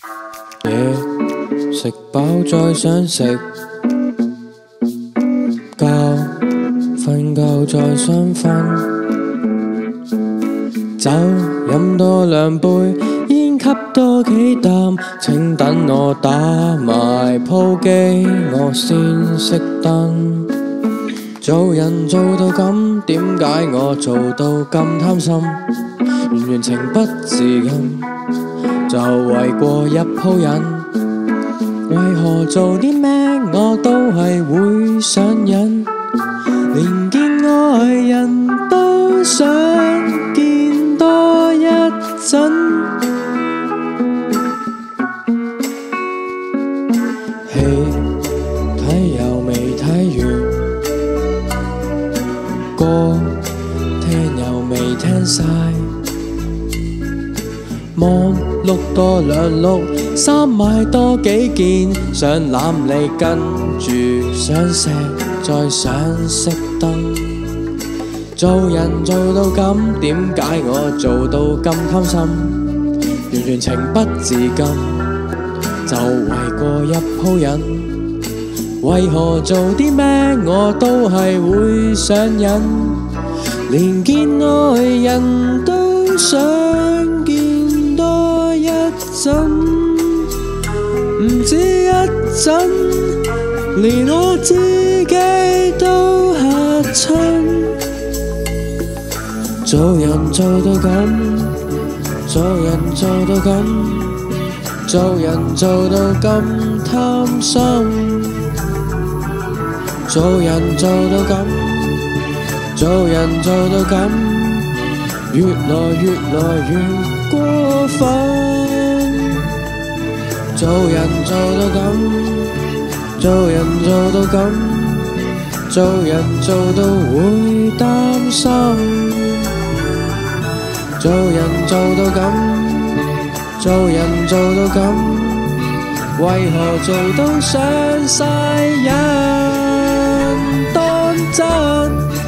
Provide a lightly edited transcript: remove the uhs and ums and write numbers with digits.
夜食飽再想食覺，瞓覺再想瞓。酒飲多2杯，煙吸多幾啖，請等我打埋鋪機，我先熄燈。做人做到咁，點解我做到咁貪心？完全情不自禁，就為過一鋪癮。為何做啲咩我都係會上癮，連見愛人都想見多一陣。戲睇又未睇完，歌聽又未聽晒，網碌多2碌，衫買多幾件，想攬你跟住想錫再想熄燈。做人做到咁，點解我做到咁貪心？完全情不自禁，就為過一鋪癮。為何做啲咩我都係會上癮，連見愛人都想見多一陣，唔止一陣，連我自己都嚇親。做人做到咁，做人做到咁，做人做到咁貪心。做人做到咁，做人做到咁，越來越過分。做人做到咁，做人做到咁，做人做到會擔心。做人做到咁，做人做到咁，為何做到傷晒人當真？